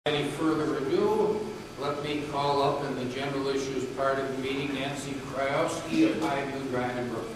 Any further ado, let me call up in the general issues part of the meeting Nancy Krajewski of Highview Drive in Brookfield.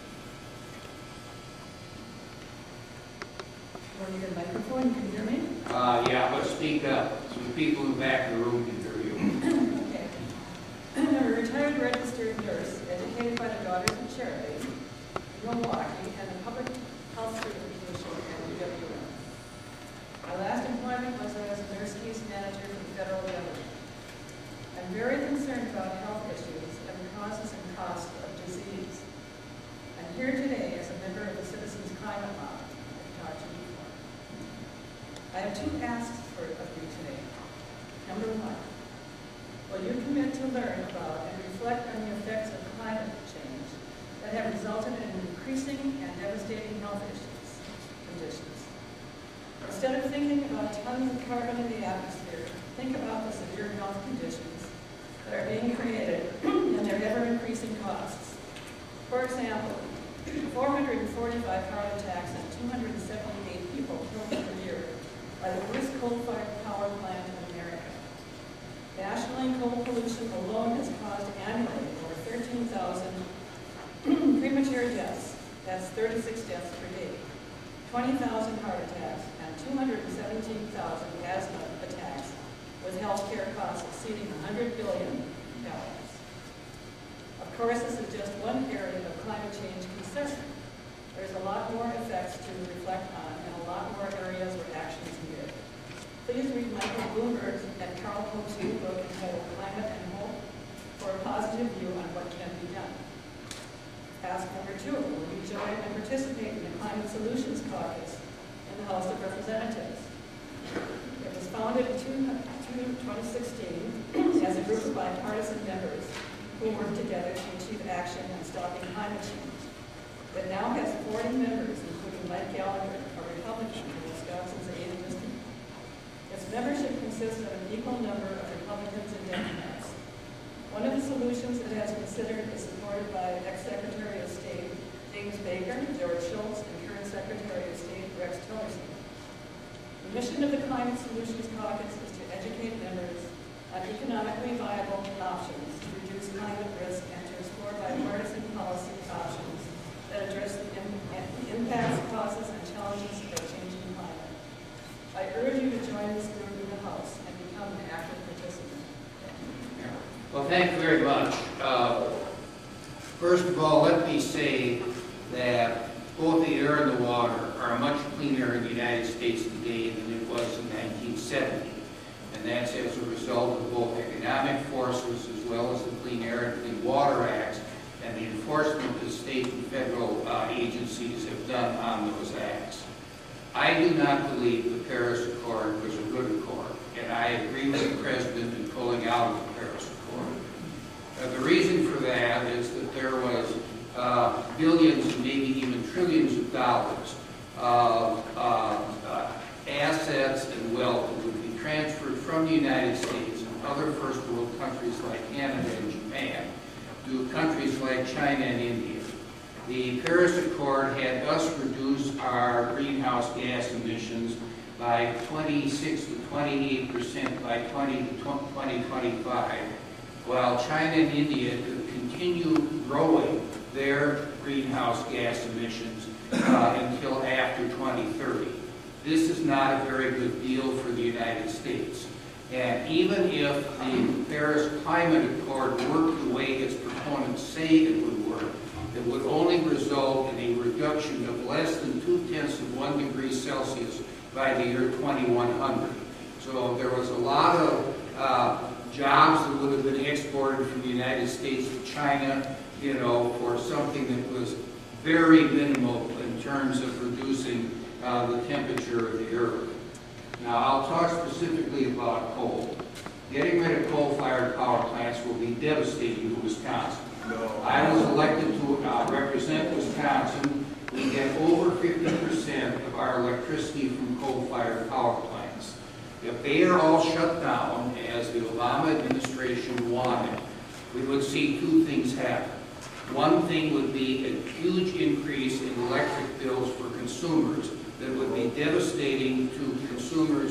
Want to get a microphone? You can hear me? Yeah, but speak up so the people in the back of the room can hear you. Okay. I'm a retired registered nurse, educated by the Daughters of Charity in Milwaukee, and a public health certification at UWM. My last employment was as a nurse case manager for the federal government. I'm very concerned about health issues and the causes and costs of disease. I'm here today as a member of the Citizens Climate Lobby. I've talked to you before. I have two asks of you today. Number one, will you commit to learn about and reflect on the effects of climate change that have resulted in increasing and devastating health conditions? Instead of thinking about tons of carbon in the atmosphere, think about the severe health conditions that are being created and their ever-increasing costs. For example, 445 heart attacks and 278 people killed per year by the worst coal-fired power plant in America. Nationally, coal pollution alone has caused annually over 13,000 premature deaths. That's 36 deaths per day. 20,000 heart attacks, and 217,000 asthma attacks, with healthcare costs exceeding $100 billion. Of course, this is just one area of climate change concern. There's a lot more effects to reflect on, and a lot more areas where action is needed. Please read Michael Bloomberg's and Carl Pope's new book entitled Climate and Hope for a positive view on what can be done. Ask number two, will you join and participate in the Climate Solutions Caucus in the House of Representatives? It was founded in 2016 as a group of bipartisan members who work together to achieve action on stopping climate change. It now has 40 members, including Mike Gallagher, a Republican in Wisconsin's 8th district. Its membership consists of an equal number of Republicans and Democrats. One of the solutions it has considered is supported by ex-Secretary of State James Baker, George Shultz, and current Secretary of State Rex Tillerson. The mission of the Climate Solutions Caucus is to educate members on economically viable options to reduce climate risk and to explore bipartisan policy options that address the impacts, causes, and challenges of a changing climate. I urge you to join this group in the House and become an active participant. Well, thank you very much. First of all, let me say that both the air and the water are much cleaner in the United States today than it was in 1970. And that's as a result of both economic forces as well as the Clean Air and Clean Water Acts and the enforcement the state and federal agencies have done on those acts. I do not believe the Paris Accord was a good accord, and I agree with the President in pulling out of the Paris Accord. The reason for that is that there was billions and maybe even trillions of dollars of assets and wealth that would be transferred from the United States and other first world countries like Canada and Japan to countries like China and India. The Paris Accord had us reduce our greenhouse gas emissions by 26 to 28% by 2025, while China and India could continue growing their greenhouse gas emissions until after 2030. This is not a very good deal for the United States. And even if the Paris Climate Accord worked the way its proponents say it would work, it would only result in a reduction of less than 0.2 degrees Celsius by the year 2100. So there was a lot of jobs that would have been exported from the United States to China, you know, for something that was very minimal in terms of reducing the temperature of the earth. Now, I'll talk specifically about coal. Getting rid of coal-fired power plants will be devastating to Wisconsin. I was elected to represent Wisconsin. We get over 50% of our electricity from coal-fired power plants. If they are all shut down, as the Obama administration wanted, we would see two things happen. One thing would be a huge increase in electric bills for consumers that would be devastating to consumers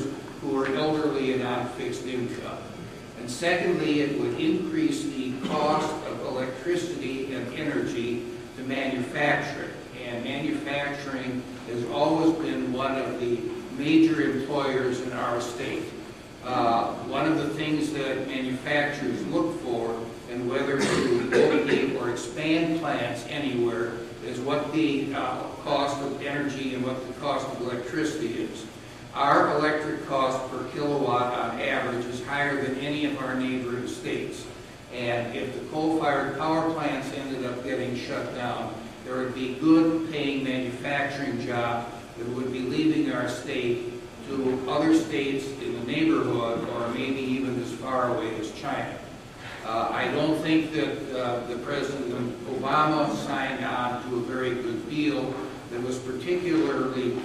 who are elderly and on fixed income. And secondly, it would increase the cost of electricity and energy to manufacturing. And manufacturing has always been one of the major employers in our state. One of the things that manufacturers look for, and whether to locate or expand plants anywhere, is what the cost of energy and what the cost of electricity is. Our electric cost per kilowatt on average is higher than any of our neighboring states. And if the coal-fired power plants ended up getting shut down, there would be good paying manufacturing jobs that would be leaving our state to other states in the neighborhood, or maybe even as far away as China. I don't think that the President Obama signed on to a very good deal that was particularly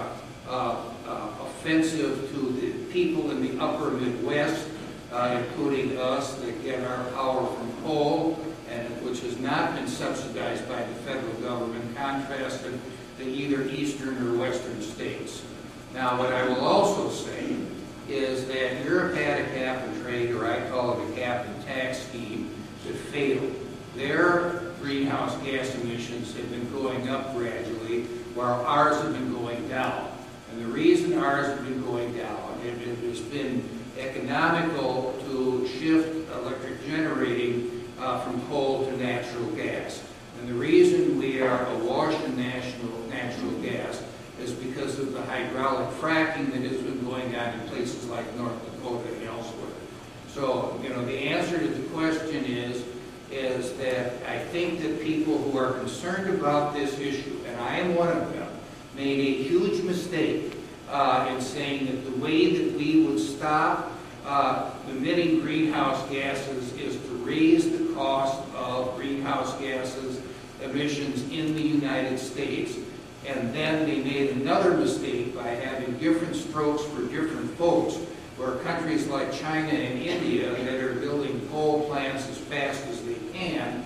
offensive to the people in the upper Midwest, including us, that get our power from coal, and which has not been subsidized by the federal government, contrasted to either eastern or western states. Now, what I will also say is that Europe had a cap and trade, or I call it a cap and tax scheme, that failed. Their greenhouse gas emissions have been going up gradually, while ours have been going down. And the reason ours have been going down, it has been economical to shift electric generating from coal to natural gas. And the reason we are awash in natural gas is because of the hydraulic fracking that has been going on in places like North Dakota and elsewhere. So, you know, the answer to the question is that I think that people who are concerned about this issue, and I am one of them, made a huge mistake in saying that the way that we would stop emitting greenhouse gases is to raise the cost of greenhouse gases emissions in the United States. And then they made another mistake by having different strokes for different folks, where countries like China and India that are building coal plants as fast as they can,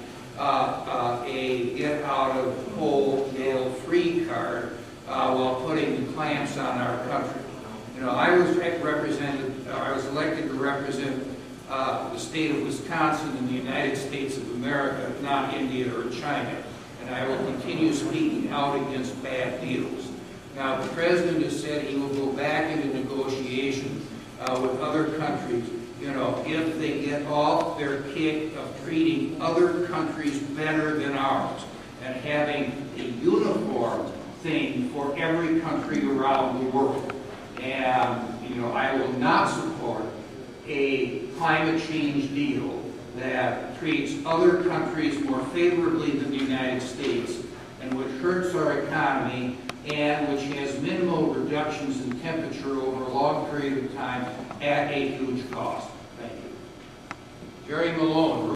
a get out of coal jail free card while putting the clamps on our country. You know, I was elected to represent the state of Wisconsin in the United States of America, not India or China. And I will continue speaking out against bad deals. Now, the President has said he will go back into negotiations with other countries, you know, if they get off their kick of treating other countries better than ours and having a uniform thing for every country around the world. And, you know, I will not support a climate change deal that treats other countries more favorably than the United States, and which hurts our economy, and which has minimal reductions in temperature over a long period of time at a huge cost. Thank you. Jerry Malone.